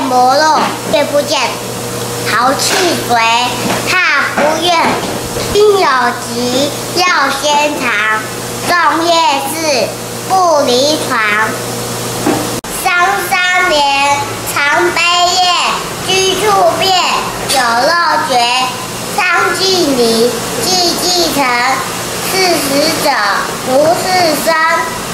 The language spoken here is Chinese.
摩洛，月不见，豪气随，踏不怨。应有疾，要先尝。纵夜事，不离床。商3年，常悲夜，居处变，有漏绝。商既离，既成，40者，如是生。